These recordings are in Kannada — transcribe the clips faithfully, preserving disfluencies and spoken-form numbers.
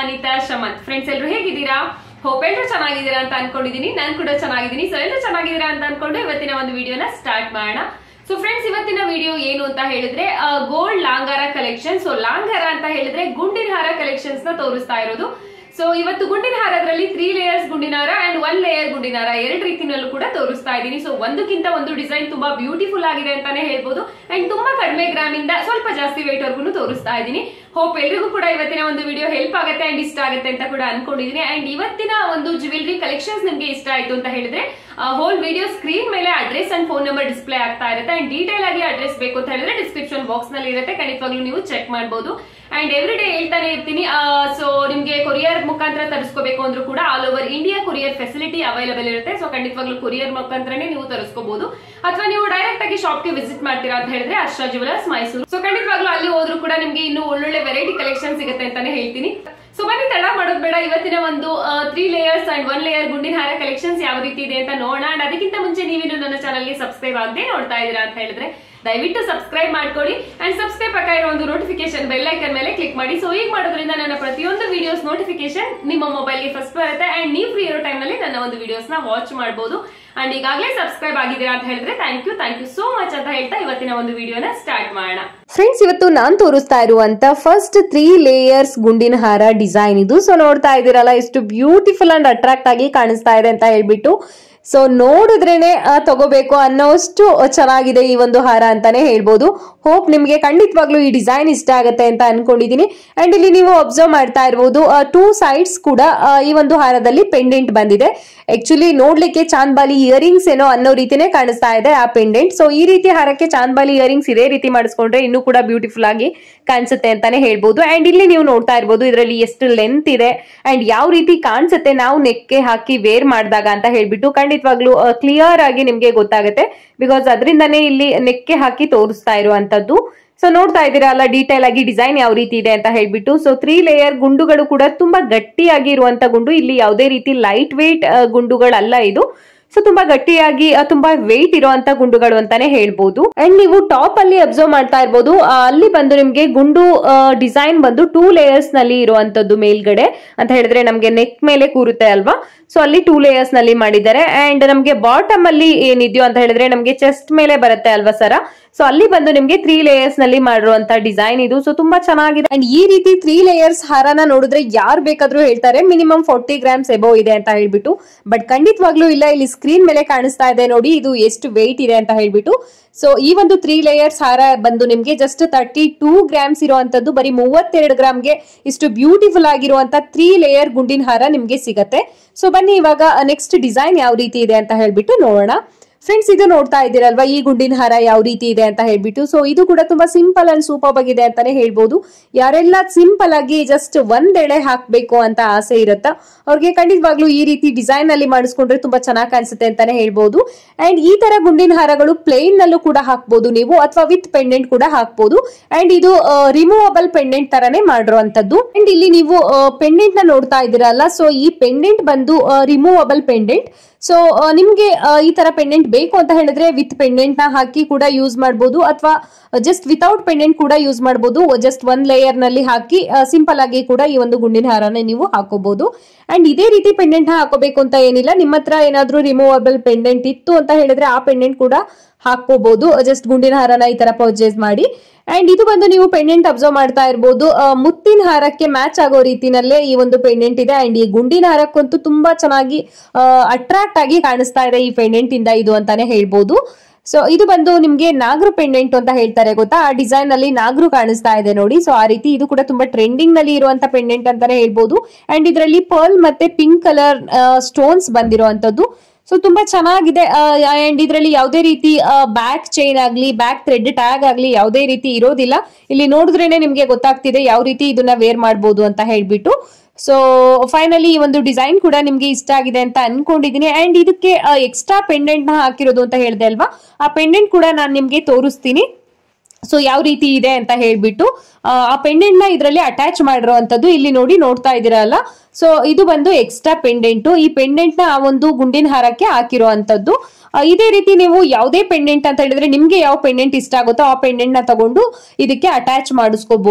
ಅನಿತಾ ಶಮಂತ್. ಫ್ರೆಂಡ್ಸ್ ಎಲ್ಲರೂ ಹೇಗಿದ್ದೀರಾ? ಹೋಪ್ ಎಲ್ಲರೂ ಚೆನ್ನಾಗಿದ್ದೀರಾ ಅಂತ ಅನ್ಕೊಂಡಿದೀನಿ. ನಾನು ಕೂಡ ಚೆನ್ನಾಗಿದ್ದೀನಿ. ಸೊ ಎಲ್ಲರೂ ಚೆನ್ನಾಗಿದ್ದೀರಾ ಅಂತ ಅನ್ಕೊಂಡು ಇವತ್ತಿನ ಒಂದು ವಿಡಿಯೋನ ಸ್ಟಾರ್ಟ್ ಮಾಡೋಣ. ಸೊ ಫ್ರೆಂಡ್ಸ್, ಇವತ್ತಿನ ವಿಡಿಯೋ ಏನು ಅಂತ ಹೇಳಿದ್ರೆ ಗೋಲ್ಡ್ ಲಾಂಗಾರ ಕಲೆಕ್ಷನ್. ಸೊ ಲಾಂಗಾರ ಅಂತ ಹೇಳಿದ್ರೆ ಗುಂಡಿನ ಹಾರ ಕಲೆಕ್ಷನ್ಸ್ ನ ತೋರಿಸ್ತಾ ಇರೋದು. ಸೊ ಇವತ್ತು ಗುಂಡಿನ ಹಾರದಲ್ಲಿ ತ್ರೀ ಲೇಯರ್ಸ್ ಗುಂಡಿನ ಹಾರ ಅಂಡ್ ಒನ್ ಲೇಯರ್ ಗುಂಡಿನ ಹಾರ ಎರಡು ರೀತಿನಲ್ಲೂ ಕೂಡ ತೋರಿಸ್ತಾ ಇದ್ದೀನಿ. ಸೊ ಒಂದಕ್ಕಿಂತ ಒಂದು ಡಿಸೈನ್ ತುಂಬಾ ಬ್ಯೂಟಿಫುಲ್ ಆಗಿದೆ ಅಂತಾನೆ ಹೇಳ್ಬೋದು. ಅಂಡ್ ತುಂಬಾ ಕಡಿಮೆ ಗ್ರಾಮ್ ಇಂದ ಸ್ವಲ್ಪ ಜಾಸ್ತಿ ವೇಟ್ ವರ್ಗು ತೋರಿಸ್ತಾ ಇದ್ದೀನಿ. ಹೋಪ್ ಎಲ್ರಿಗೂ ಕೂಡ ಇವತ್ತಿನ ಒಂದು ವಿಡಿಯೋ ಹೆಲ್ಪ್ ಆಗುತ್ತೆ ಅಂಡ್ ಇಷ್ಟ ಆಗುತ್ತೆ ಅಂತ ಕೂಡ ಅನ್ಕೊಂಡಿದೀನಿ. ಅಂಡ್ ಇವತ್ತಿನ ಒಂದು ಜ್ಯುವೆಲರಿ ಕಲೆಕ್ಷನ್ಸ್ ನಿಮ್ಗೆ ಇಷ್ಟ ಆಯ್ತು ಅಂತ ಹೇಳಿದ್ರೆ ಹೋಲ್ ವಿಡಿಯೋ ಸ್ಕ್ರೀನ್ ಮೇಲೆ address and phone number display ಆಗ್ತಾ ಇರುತ್ತೆ. ಅಂಡ್ ಡೀಟೇಲ್ ಆಗಿ ಅಡ್ರೆಸ್ ಬೇಕು ಅಂತ ಹೇಳಿದ್ರೆ ಡಿಸ್ಕ್ರಿಪ್ಷನ್ ಬಾಕ್ಸ್ ನಲ್ಲಿ ಇರುತ್ತೆ, ಖಂಡಿತವಾಗ್ಲೂ ನೀವು ಚೆಕ್ ಮಾಡಬಹುದು. ಅಂಡ್ ಎವ್ರಿ ಡೇ ಹೇಳ್ತಾನೆ ಇರ್ತೀನಿ, ಸೊ ನಿಮ್ಗೆ ಕೊರಿಯರ್ ಮುಖಾಂತರ ತರಿಸ್ಕೋಬೇಕು ಅಂದ್ರೂ ಕೂಡ all over India courier facility available ಇರುತ್ತೆ. ಸೊ ಖಂಡಿತವಾಗ್ಲೂ ಕೊರಿಯರ್ ಮುಖಾಂತರನೇ ನೀವು ತರಿಸ್ಕೋಬಹುದು. ಅಥವಾ ನೀವು ಡೈರೆಕ್ಟ್ ಆಗಿ ಶಾಪ್ ಗೆ ವಿಸಿಟ್ ಮಾಡ್ತೀರಾ ಅಂತ ಹೇಳಿದ್ರೆ ಅರ್ಷಾ ಜ್ಯುವೆಲರ್ಸ್ ಮೈಸೂರು. ಸೊ ಖಂಡಿತವಾಗ್ಲೂ ಅಲ್ಲಿ ಹೋದ್ರೂ ಕೂಡ ನಿಮ್ಗೆ ಇನ್ನು ಒಳ್ಳೊಳ್ಳೆ ವೆರೈಟಿ ಕಲೆಕ್ಷನ್ ಸಿಗುತ್ತೆ ಅಂತಾನೆ ಹೇಳ್ತೀನಿ. ಸೊ ಬನ್ನಿ ತಡ ಮಾಡೋದು ಬೇಡ, ಇವತ್ತಿನ ಒಂದು three layers and one layer ಗುಂಡಿನ ಹಾರ ಕಲೆಕ್ಷನ್ಸ್ ಯಾವ ರೀತಿ ಇದೆ ಅಂತ ನೋಡೋಣ. ಅಂಡ್ ಅದಕ್ಕಿಂತ ಮುಂಚೆ ನೀವಿನ್ನು ನನ್ನ ಚಾನಲ್ಗೆ ಸಬ್ಸ್ಕ್ರೈಬ್ ಆಗದೆ ನೋಡ್ತಾ ಇದ್ದೀರಾ ಅಂತ ಹೇಳಿದ್ರೆ ದಯವಿಟ್ಟು ಸಬ್ಸ್ಕ್ರೈಬ್ ಮಾಡ್ಕೊಳ್ಳಿ. ಅಂಡ್ ಸಬ್ಸ್ಕ್ರೈಬ್ ಪಕ್ಕ ಇರೋ ಒಂದು ನೋಟಿಫಿಕೇಶನ್ ಬೆಲ್ ಐಕನ್ ಮೇಲೆ ಕ್ಲಿಕ್ ಮಾಡಿ. ಸೊ ಈಗ ಮಾಡೋದ್ರಿಂದ ನನ್ನ ಪ್ರತಿಯೊಂದು ವಿಡಿಯೋಸ್ ನೋಟಿಫಿಕೇಶನ್ ನಿಮ್ಮ ಮೊಬೈಲ್ಗೆ ಫಸ್ಟ್ ಬರುತ್ತೆ. ಅಂಡ್ ನೀವು ಫ್ರೀ ಇರೋ ಟೈಮ್ ನಲ್ಲಿ ನನ್ನ ಒಂದು ವಿಡಿಯೋಸ್ ನ ವಾಚ್ ಮಾಡಬಹುದು. ಅಂಡ್ ಈಗಾಗಲೇ ಸಬ್ಸ್ಕ್ರೈಬ್ ಆಗಿದ್ದೀರಾ ಅಂತ ಹೇಳಿದ್ರೆ thank you thank you so much ಅಂತ ಹೇಳ್ತಾ ಇವತ್ತಿನ ಒಂದು ವಿಡಿಯೋನ ಸ್ಟಾರ್ಟ್ ಮಾಡೋಣ. ಫ್ರೆಂಡ್ಸ್, ಇವತ್ತು ನಾನ್ ತೋರಿಸ್ತಾ ಇರುವಂತ ಫಸ್ಟ್ ತ್ರೀ ಲೇಯರ್ಸ್ ಗುಂಡಿನ ಹಾರ ಡಿಸೈನ್ ಇದು. ಸೊ ನೋಡ್ತಾ ಇದ್ದೀರಲ್ಲ ಎಷ್ಟು ಬ್ಯೂಟಿಫುಲ್ ಅಂಡ್ ಅಟ್ರಾಕ್ಟ್ ಆಗಿ ಕಾಣಿಸ್ತಾ ಇದೆ ಅಂತ ಹೇಳ್ಬಿಟ್ಟು. ಸೊ ನೋಡಿದ್ರೇನೆ ತಗೋಬೇಕು ಅನ್ನೋಷ್ಟು ಚೆನ್ನಾಗಿದೆ ಈ ಒಂದು ಹಾರ ಅಂತಾನೆ ಹೇಳ್ಬೋದು. ಹೋಪ್ ನಿಮ್ಗೆ ಖಂಡಿತವಾಗ್ಲೂ ಈ ಡಿಸೈನ್ ಇಷ್ಟ ಆಗುತ್ತೆ ಅಂತ ಅನ್ಕೊಂಡಿದೀನಿ. ಅಂಡ್ ಇಲ್ಲಿ ನೀವು ಅಬ್ಸರ್ವ್ ಮಾಡ್ತಾ ಇರ್ಬೋದು, ಟೂ ಸೈಡ್ಸ್ ಕೂಡ ಈ ಒಂದು ಹಾರದಲ್ಲಿ ಪೆಂಡೆಂಟ್ ಬಂದಿದೆ. ಆಕ್ಚುಲಿ ನೋಡ್ಲಿಕ್ಕೆ ಚಾಂದ್ಬಾಲಿ ಇಯರಿಂಗ್ಸ್ ಏನೋ ಅನ್ನೋ ರೀತಿನೇ ಕಾಣಿಸ್ತಾ ಇದೆ ಆ ಪೆಂಡೆಂಟ್. ಸೊ ಈ ರೀತಿ ಹಾರಕ್ಕೆ ಚಾಂದ್ಬಾಲಿ ಇಯರಿಂಗ್ಸ್ ಇದೇ ರೀತಿ ಮಾಡಿಸ್ಕೊಂಡ್ರೆ ಇನ್ನೂ ಕೂಡ ಬ್ಯೂಟಿಫುಲ್ ಆಗಿ ಕಾಣಿಸುತ್ತೆ ಅಂತಾನೆ ಹೇಳ್ಬೋದು. ಅಂಡ್ ಇಲ್ಲಿ ನೀವು ನೋಡ್ತಾ ಇರ್ಬೋದು ಇದರಲ್ಲಿ ಎಷ್ಟು ಲೆಂತ್ ಇದೆ ಅಂಡ್ ಯಾವ ರೀತಿ ಕಾಣಿಸುತ್ತೆ ನಾವು ನೆಕ್ಗೆ ಹಾಕಿ ವೇರ್ ಮಾಡಿದಾಗ ಅಂತ ಹೇಳ್ಬಿಟ್ಟು ಖಂಡಿತವಾಗ್ಲೂ ಕ್ಲಿಯರ್ ಆಗಿ ನಿಮ್ಗೆ ಗೊತ್ತಾಗುತ್ತೆ. ಬಿಕಾಸ್ ಅದರಿಂದಾನೇ ಇಲ್ಲಿ ನೆಕ್ಗೆ ಹಾಕಿ ತೋರಿಸ್ತಾ ಇರುವಂತದ್ದು. ಸೊ ನೋಡ್ತಾ ಇದ್ದೀರಾ ಅಲ್ಲ ಡೀಟೇಲ್ ಆಗಿ ಡಿಸೈನ್ ಯಾವ ರೀತಿ ಇದೆ ಅಂತ ಹೇಳ್ಬಿಟ್ಟು. ಸೊ ತ್ರೀ ಲೇಯರ್ ಗುಂಡುಗಳು ಕೂಡ ತುಂಬಾ ಗಟ್ಟಿಯಾಗಿ ಇರುವಂತ ಗುಂಡು. ಇಲ್ಲಿ ಯಾವುದೇ ರೀತಿ ಲೈಟ್ ವೇಟ್ ಗುಂಡುಗಳಲ್ಲ ಇದು. ಸೊ ತುಂಬಾ ಗಟ್ಟಿಯಾಗಿ ತುಂಬಾ ವೆಯ್ಟ್ ಇರುವಂತ ಗುಂಡುಗಳು ಅಂತಾನೆ ಹೇಳ್ಬೋದು. ಅಂಡ್ ನೀವು ಟಾಪ್ ಅಲ್ಲಿ ಅಬ್ಸರ್ವ್ ಮಾಡ್ತಾ ಇರ್ಬೋದು, ಅಲ್ಲಿ ಬಂದು ನಿಮ್ಗೆ ಗುಂಡು ಡಿಸೈನ್ ಬಂದು ಟೂ ಲೇಯರ್ಸ್ ನಲ್ಲಿ ಇರುವಂತದ್ದು ಮೇಲ್ಗಡೆ ಅಂತ ಹೇಳಿದ್ರೆ ನಮ್ಗೆ ನೆಕ್ ಮೇಲೆ ಕೂರುತ್ತೆ ಅಲ್ವಾ. ಸೊ ಅಲ್ಲಿ ಟೂ ಲೇಯರ್ಸ್ ನಲ್ಲಿ ಮಾಡಿದ್ದಾರೆ. ಅಂಡ್ ನಮ್ಗೆ ಬಾಟಮ್ ಅಲ್ಲಿ ಏನಿದೆಯೋ ಅಂತ ಹೇಳಿದ್ರೆ ನಮ್ಗೆ ಚೆಸ್ಟ್ ಮೇಲೆ ಬರುತ್ತೆ ಅಲ್ವಾ ಸರ. ಸೊ ಅಲ್ಲಿ ಬಂದು ನಿಮ್ಗೆ ತ್ರೀ ಲೇಯರ್ಸ್ ನಲ್ಲಿ ಮಾಡಿರುವಂತ ಡಿಸೈನ್ ಇದು. ಸೊ ತುಂಬಾ ಚೆನ್ನಾಗಿದೆ. ಅಂಡ್ ಈ ರೀತಿ ತ್ರೀ ಲೇಯರ್ಸ್ ಹಾರನ ನೋಡಿದ್ರೆ ಯಾರು ಬೇಕಾದ್ರೂ ಹೇಳ್ತಾರೆ ಮಿನಿಮಮ್ ಫೋರ್ಟಿ ಗ್ರಾಮ್ಸ್ ಎಬೋ ಇದೆ ಅಂತ ಹೇಳ್ಬಿಟ್ಟು. ಬಟ್ ಖಂಡಿತವಾಗ್ಲೂ ಇಲ್ಲ, ಇಲ್ಲಿ ಸ್ಕ್ರೀನ್ ಮೇಲೆ ಕಾಣಿಸ್ತಾ ಇದೆ ನೋಡಿ ಇದು ಎಷ್ಟು ವೆಯ್ಟ್ ಇದೆ ಅಂತ ಹೇಳ್ಬಿಟ್ಟು. ಸೊ ಈ ಒಂದು ತ್ರೀ ಲೇಯರ್ಸ್ ಹಾರ ಬಂದು ನಿಮ್ಗೆ ಜಸ್ಟ್ ತರ್ಟಿ ಟೂ ಗ್ರಾಮ್ಸ್ ಇರುವಂತದ್ದು, ಬರೀ ಮೂವತ್ತೆರಡು ಗ್ರಾಮ್ಗೆ ಇಷ್ಟು ಬ್ಯೂಟಿಫುಲ್ ಆಗಿರುವಂತ ತ್ರೀ ಲೇಯರ್ ಗುಂಡಿನ ಹಾರ ನಿಮ್ಗೆ ಸಿಗತ್ತೆ. ಸೊ ಬನ್ನಿ ಇವಾಗ ನೆಕ್ಸ್ಟ್ ಡಿಸೈನ್ ಯಾವ ರೀತಿ ಇದೆ ಅಂತ ಹೇಳ್ಬಿಟ್ಟು ನೋಡೋಣ. ಫ್ರೆಂಡ್ಸ್, ಇದು ನೋಡ್ತಾ ಇದ್ದೀರಲ್ವಾ ಈ ಗುಂಡಿನ ಹಾರ ಯಾವ ರೀತಿ ಇದೆ ಅಂತ ಹೇಳ್ಬಿಟ್ಟು. ಸೊ ಇದು ಕೂಡ ತುಂಬಾ ಸಿಂಪಲ್ ಅಂಡ್ ಸೂಪರ್ ಆಗಿದೆ ಅಂತಾನೆ ಹೇಳ್ಬೋದು. ಯಾರೆಲ್ಲ ಸಿಂಪಲ್ ಆಗಿ ಜಸ್ಟ್ ಒಂದೆಳೆ ಹಾಕ್ಬೇಕು ಅಂತ ಆಸೆ ಇರುತ್ತಾ ಅವ್ರಿಗೆ ಖಂಡಿತವಾಗ್ಲೂ ಈ ರೀತಿ ಡಿಸೈನ್ ಅಲ್ಲಿ ಮಾಡಿಸ್ಕೊಂಡ್ರೆ ತುಂಬಾ ಚೆನ್ನಾಗಿ ಕಾಣಿಸುತ್ತೆ ಅಂತಾನೆ ಹೇಳ್ಬೋದು. ಅಂಡ್ ಈ ತರ ಗುಂಡಿನ ಹಾರಗಳು ಪ್ಲೇನ್ ನಲ್ಲೂ ಕೂಡ ಹಾಕ್ಬೋದು ನೀವು, ಅಥವಾ ವಿತ್ ಪೆಂಡೆಂಟ್ ಕೂಡ ಹಾಕ್ಬೋದು. ಅಂಡ್ ಇದು ರಿಮೂವಬಲ್ ಪೆಂಡೆಂಟ್ ತರಾನೇ ಮಾಡಿರುವಂತದ್ದು. ಅಂಡ್ ಇಲ್ಲಿ ನೀವು ಪೆಂಡೆಂಟ್ ನ ನೋಡ್ತಾ ಇದ್ದೀರಲ್ಲ, ಸೊ ಈ ಪೆಂಡೆಂಟ್ ಬಂದು ರಿಮೂವಬಲ್ ಪೆಂಡೆಂಟ್. ಸೊ ನಿಮ್ಗೆ ಈ ತರ ಪೆಂಡೆಂಟ್ ಬೇಕು ಅಂತ ಹೇಳಿದ್ರೆ ವಿತ್ ಪೆಂಡೆಂಟ್ ನ ಹಾಕಿ ಕೂಡ ಯೂಸ್ ಮಾಡಬಹುದು, ಅಥವಾ ಜಸ್ಟ್ ವಿತೌಟ್ ಪೆಂಡೆಂಟ್ ಕೂಡ ಯೂಸ್ ಮಾಡಬಹುದು. ಜಸ್ಟ್ ಒಂದ್ ಲೇಯರ್ ನಲ್ಲಿ ಹಾಕಿ ಸಿಂಪಲ್ ಆಗಿ ಕೂಡ ಈ ಒಂದು ಗುಂಡಿನ ಹಾರನ ನೀವು ಹಾಕೋಬಹುದು. ಅಂಡ್ ಇದೇ ರೀತಿ ಪೆಂಡೆಂಟ್ ನ ಹಾಕೋಬೇಕು ಅಂತ ಏನಿಲ್ಲ. ನಿಮ್ಮ ಹತ್ರ ಏನಾದ್ರೂ ರಿಮೂವಬಲ್ ಪೆಂಡೆಂಟ್ ಇತ್ತು ಅಂತ ಹೇಳಿದ್ರೆ ಆ ಪೆಂಡೆಂಟ್ ಕೂಡ ಹಾಕೋಬಹುದು. ಜಸ್ಟ್ ಗುಂಡಿನ ಹಾರನ ಈ ತರ ಪರ್ಚೇಸ್ ಮಾಡಿ. ಅಂಡ್ ಇದು ಬಂದು ನೀವು ಪೆಂಡೆಂಟ್ ಅಬ್ಸರ್ವ್ ಮಾಡ್ತಾ ಇರ್ಬೋದು, ಮುತ್ತಿನ ಹಾರಕ್ಕೆ ಮ್ಯಾಚ್ ಆಗೋ ರೀತಿನಲ್ಲೇ ಈ ಒಂದು ಪೆಂಡೆಂಟ್ ಇದೆ. ಅಂಡ್ ಈ ಗುಂಡಿನ ಹಾರಕ್ಕಂತೂ ತುಂಬಾ ಚೆನ್ನಾಗಿ ಅಟ್ರಾಕ್ಟ್ ಆಗಿ ಕಾಣಿಸ್ತಾ ಇದೆ ಈ ಪೆಂಡೆಂಟ್ ಇಂದ ಇದು ಅಂತಾನೆ ಹೇಳ್ಬೋದು. ಸೊ ಇದು ಬಂದು ನಿಮ್ಗೆ ನಾಗರು ಪೆಂಡೆಂಟ್ ಅಂತ ಹೇಳ್ತಾರೆ ಗೊತ್ತಾ, ಆ ಡಿಸೈನ್ ಅಲ್ಲಿ ನಾಗರು ಕಾಣಿಸ್ತಾ ಇದೆ ನೋಡಿ. ಸೊ ಆ ರೀತಿ ಇದು ಕೂಡ ತುಂಬಾ ಟ್ರೆಂಡಿಂಗ್ ನಲ್ಲಿ ಇರುವಂತ ಪೆಂಡೆಂಟ್ ಅಂತಾನೆ ಹೇಳ್ಬೋದು. ಅಂಡ್ ಇದರಲ್ಲಿ ಪರ್ಲ್ ಮತ್ತೆ ಪಿಂಕ್ ಕಲರ್ ಸ್ಟೋನ್ಸ್ ಬಂದಿರುವಂತದ್ದು. ಸೊ ತುಂಬಾ ಚೆನ್ನಾಗಿದೆ. ಅಂಡ್ ಇದರಲ್ಲಿ ಯಾವುದೇ ರೀತಿ ಬ್ಯಾಕ್ ಚೈನ್ ಆಗ್ಲಿ ಬ್ಯಾಕ್ ಥ್ರೆಡ್ ಟ್ಯಾಗ್ ಆಗ್ಲಿ ಯಾವುದೇ ರೀತಿ ಇರೋದಿಲ್ಲ. ಇಲ್ಲಿ ನೋಡಿದ್ರೇನೆ ನಿಮ್ಗೆ ಗೊತ್ತಾಗ್ತಿದೆ ಯಾವ ರೀತಿ ಇದನ್ನ ವೇರ್ ಮಾಡಬಹುದು ಅಂತ ಹೇಳ್ಬಿಟ್ಟು. ಸೊ ಫೈನಲಿ ಈ ಒಂದು ಡಿಸೈನ್ ಕೂಡ ನಿಮ್ಗೆ ಇಷ್ಟ ಆಗಿದೆ ಅಂತ ಅನ್ಕೊಂಡಿದೀನಿ. ಅಂಡ್ ಇದಕ್ಕೆ ಎಕ್ಸ್ಟ್ರಾ ಪೆಂಡೆಂಟ್ ನ ಹಾಕಿರೋದು ಅಂತ ಹೇಳಿದೆ ಅಲ್ವಾ, ಆ ಪೆಂಡೆಂಟ್ ಕೂಡ ನಾನು ನಿಮ್ಗೆ ತೋರಿಸ್ತೀನಿ. ಸೊ ಯಾವ ರೀತಿ ಇದೆ ಅಂತ ಹೇಳ್ಬಿಟ್ಟು ಆ ಪೆಂಡೆಂಟ್ ನ ಇದರಲ್ಲಿ ಅಟ್ಯಾಚ್ ಮಾಡಿರುವಂತದ್ದು ಇಲ್ಲಿ ನೋಡಿ ನೋಡ್ತಾ ಇದೀರಲ್ಲ. ಸೊ ಇದು ಬಂದು ಎಕ್ಸ್ಟ್ರಾ ಪೆಂಡೆಂಟ್. ಈ ಪೆಂಡೆಂಟ್ ನ ಆ ಒಂದು ಗುಂಡಿನ ಹಾರಕ್ಕೆ ಹಾಕಿರುವಂತದ್ದು. ಇದೇ ರೀತಿ ನೀವು ಯಾವುದೇ ಪೆಂಡೆಂಟ್ ಅಂತ ಹೇಳಿದ್ರೆ ನಿಮ್ಗೆ ಯಾವ ಪೆಂಡೆಂಟ್ ಇಷ್ಟ ಆಗುತ್ತೋ ಆ ಪೆಂಡೆಂಟ್ ನ ತಗೊಂಡು ಇದಕ್ಕೆ ಅಟ್ಯಾಚ್ ಮಾಡಿಸ್ಕೋಬಹುದು.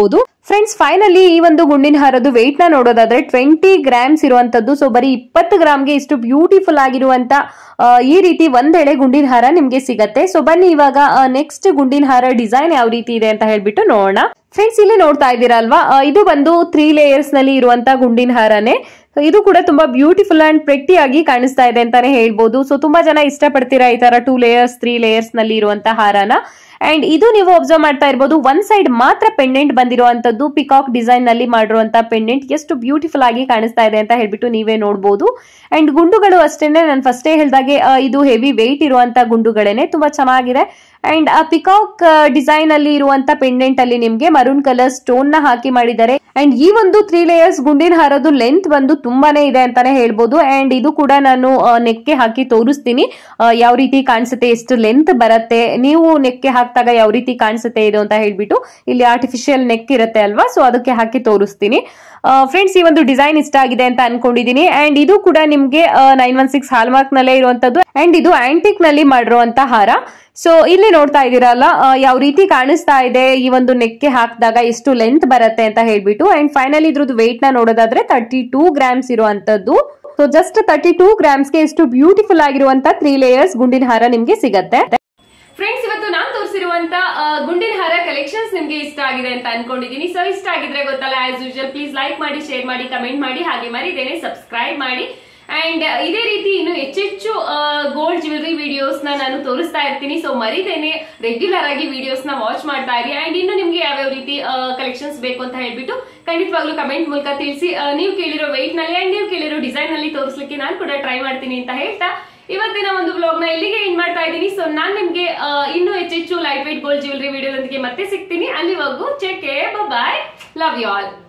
ಫ್ರೆಂಡ್ಸ್ ಫೈನಲಿ ಈ ಒಂದು ಗುಂಡಿನ ಹಾರದ್ದು ವೆಯ್ಟ್ ನ ನೋಡೋದಾದ್ರೆ ಟ್ವೆಂಟಿ ಗ್ರಾಮ್ಸ್ ಇರುವಂತದ್ದು. ಸೊ ಬರೀ ಇಪ್ಪತ್ತು ಗ್ರಾಮ್ಗೆ ಇಷ್ಟು ಬ್ಯೂಟಿಫುಲ್ ಆಗಿರುವಂತ ಈ ರೀತಿ ಒಂದೆಳೆ ಗುಂಡಿನ ಹಾರ ನಿಮ್ಗೆ ಸಿಗತ್ತೆ. ಸೊ ಬನ್ನಿ ಇವಾಗ ನೆಕ್ಸ್ಟ್ ಗುಂಡಿನ ಹಾರ ಡಿಸೈನ್ ಯಾವ ರೀತಿ ಇದೆ ಅಂತ ಹೇಳ್ಬಿಟ್ಟು ನೋಡೋಣ. ಫ್ರೆಂಡ್ಸ್ ಇಲ್ಲಿ ನೋಡ್ತಾ ಇದ್ದೀರಾ ಅಲ್ವಾ, ಇದು ಬಂದು ತ್ರೀ ಲೇಯರ್ಸ್ ನಲ್ಲಿ ಇರುವಂತ ಗುಂಡಿನ ಹಾರನೇ. ಇದು ಕೂಡ ತುಂಬಾ ಬ್ಯೂಟಿಫುಲ್ ಅಂಡ್ ಪ್ರೆಟ್ಟಿ ಆಗಿ ಕಾಣಿಸ್ತಾ ಇದೆ ಅಂತಾನೆ ಹೇಳ್ಬೋದು. ಸೊ ತುಂಬಾ ಜನ ಇಷ್ಟಪಡ್ತೀರಾ ಈ ತರ ಟೂ ಲೇಯರ್ಸ್ ತ್ರೀ ಲೇಯರ್ಸ್ ನಲ್ಲಿ ಇರುವಂತ ಹಾರನ. ಅಂಡ್ ಇದು ನೀವು ಅಬ್ಸರ್ವ್ ಮಾಡ್ತಾ ಇರಬಹುದು, ಒನ್ ಸೈಡ್ ಮಾತ್ರ ಪೆಂಡೆಂಟ್ ಬಂದಿರುವಂತದ್ದು ಪಿಕಾಕ್ ಡಿಸೈನ್ ನಲ್ಲಿ ಮಾಡಿರುವಂತ ಪೆಂಡೆಂಟ್ ಎಷ್ಟು ಬ್ಯೂಟಿಫುಲ್ ಆಗಿ ಕಾಣಿಸ್ತಾ ಇದೆ ಅಂತ ಹೇಳ್ಬಿಟ್ಟು ನೀವೇ ನೋಡಬಹುದು. ಅಂಡ್ ಗುಂಡುಗಳು ಅಷ್ಟೇನೆ ನಾನು ಫಸ್ಟೇ ಹೇಳ್ದಾಗೆ ಇದು ಹೆವಿ ವೆಯ್ಟ್ ಇರುವಂತ ಗುಂಡುಗಳೇನೆ, ತುಂಬಾ ಚೆನ್ನಾಗಿದೆ. ಅಂಡ್ ಆ ಪಿಕಾಕ್ ಡಿಸೈನ್ ಅಲ್ಲಿ ಇರುವಂತ ಪೆಂಡೆಂಟ್ ಅಲ್ಲಿ ನಿಮ್ಗೆ ಮರೂನ್ ಕಲರ್ ಸ್ಟೋನ್ ನ ಹಾಕಿ ಮಾಡಿದ್ದಾರೆ. ಅಂಡ್ ಈ ಒಂದು ತ್ರೀ ಲೇಯರ್ಸ್ ಗುಂಡಿನ ಹಾರದು ಲೆಂತ್ ಬಂದು ತುಂಬಾನೇ ಇದೆ ಅಂತಾನೆ ಹೇಳ್ಬೋದು. ಅಂಡ್ ಇದು ಕೂಡ ನಾನು ನೆಕ್ಗೆ ಹಾಕಿ ತೋರಿಸ್ತೀನಿ ಯಾವ ರೀತಿ ಕಾಣಿಸುತ್ತೆ, ಎಷ್ಟು ಲೆಂತ್ ಬರುತ್ತೆ, ನೀವು ನೆಕ್ಗೆ ಹಾಕಿದಾಗ ಯಾವ ರೀತಿ ಕಾಣಿಸುತ್ತೆ ಇದು ಅಂತ ಹೇಳ್ಬಿಟ್ಟು. ಇಲ್ಲಿ ಆರ್ಟಿಫಿಷಿಯಲ್ ನೆಕ್ ಇರುತ್ತೆ ಅಲ್ವಾ, ಸೊ ಅದಕ್ಕೆ ಹಾಕಿ ತೋರಿಸ್ತೀನಿ. ಫ್ರೆಂಡ್ಸ್ ಈ ಒಂದು ಡಿಸೈನ್ ಇಷ್ಟ ಆಗಿದೆ ಅಂತ ಅನ್ಕೊಂಡಿದೀನಿ. ಅಂಡ್ ಇದು ಕೂಡ ನಿಮ್ಗೆ nine one six hallmark ನಲ್ಲೇ ಇರುವಂತದ್ದು. ಅಂಡ್ ಇದು ಆಂಟಿಕ್ ನಲ್ಲಿ ಮಾಡಿರುವಂತ ಹಾರ. ಸೊ ಇಲ್ಲಿ ನೋಡ್ತಾ ಇದೀರಲ್ಲ ಯಾವ ರೀತಿ ಕಾಣಿಸ್ತಾ ಇದೆ, ಈ ಒಂದು ನೆಕ್ಗೆ ಹಾಕಿದಾಗ ಎಷ್ಟು ಲೆಂತ್ ಬರುತ್ತೆ ಅಂತ ಹೇಳ್ಬಿಟ್ಟು. ಅಂಡ್ ಫೈನಲಿ ಇದ್ರದ್ದು ವೆಯ್ಟ್ ನ ನೋಡೋದಾದ್ರೆ ತರ್ಟಿ ಟೂ ಗ್ರಾಮ್ಸ್ ಇರುವಂತದ್ದು. ಸೊ ಜಸ್ಟ್ ತರ್ಟಿ ಟೂ ಗ್ರಾಮ್ಸ್ಗೆ ಎಷ್ಟು ಬ್ಯೂಟಿಫುಲ್ ಆಗಿರುವಂತ ತ್ರೀ ಲೇಯರ್ಸ್ ಗುಂಡಿನ ಹಾರ ನಿಮ್ಗೆ ಸಿಗತ್ತೆ. ಫ್ರೆಂಡ್ಸ್ ಇವತ್ತು ನಾನು ತೋರಿಸಿರುವಂತ ಗುಂಡಿನ ಹಾರ ಕಲೆಕ್ಷನ್ಸ್ ನಿಮ್ಗೆ ಇಷ್ಟ ಆಗಿದೆ ಅಂತ ಅನ್ಕೊಂಡಿದೀನಿ. ಸೊ ಇಷ್ಟ ಆಗಿದ್ರೆ ಗೊತ್ತಲ್ಲ, ಆಸ್ ಯೂಶುವಲ್ ಪ್ಲೀಸ್ ಲೈಕ್ ಮಾಡಿ, ಶೇರ್ ಮಾಡಿ, ಕಮೆಂಟ್ ಮಾಡಿ, ಹಾಗೆ ಮರಿದೇನೆ ಸಬ್ಸ್ಕ್ರೈಬ್ ಮಾಡಿ. ಅಂಡ್ ಇದೇ ರೀತಿ ಇನ್ನು ಹೆಚ್ಚೆಚ್ಚು ಗೋಲ್ಡ್ ಜ್ಯುವೆಲರಿ ವಿಡಿಯೋಸ್ ನ ನಾನು ತೋರಿಸ್ತಾ ಇರ್ತೀನಿ. ಸೊ ಮರಿದೇನೆ ರೆಗ್ಯುಲರ್ ಆಗಿ ವಿಡಿಯೋಸ್ ನ ವಾಚ್ ಮಾಡ್ತಾ ಇರಿ. ಅಂಡ್ ಇನ್ನು ನಿಮ್ಗೆ ಯಾವ್ಯಾವ ರೀತಿ ಕಲೆಕ್ಷನ್ಸ್ ಬೇಕು ಅಂತ ಹೇಳ್ಬಿಟ್ಟು ಖಂಡಿತವಾಗ್ಲೂ ಕಮೆಂಟ್ ಮೂಲಕ ತಿಳಿಸಿ. ನೀವು ಕೇಳಿರೋ ವೆಯ್ಟ್ ನಲ್ಲಿ ಅಂಡ್ ನೀವು ಕೇಳಿರೋ ಡಿಸೈನ್ ನಲ್ಲಿ ತೋರಿಸ್ಲಿಕ್ಕೆ ನಾನು ಕೂಡ ಟ್ರೈ ಮಾಡ್ತೀನಿ ಅಂತ ಹೇಳ್ತಾ ಇವತ್ತಿನ ಒಂದು ಬ್ಲಾಗ್ ನ ಇಲ್ಲಿಗೆ ಎಂಡ್ ಮಾಡ್ತಾ ಇದ್ದೀನಿ. ಸೊ ನಾನ್ ನಿಮ್ಗೆ ಇನ್ನೂ ಹೆಚ್ಚೆಚ್ಚು ಲೈಟ್ ವೇಟ್ ಗೋಲ್ಡ್ ಜ್ಯುವೆಲರಿ ವಿಡಿಯೋದೊಂದಿಗೆ ಮತ್ತೆ ಸಿಗ್ತೀನಿ. ಅಲ್ಲಿವರೆಗೂ take care, bye, love you all.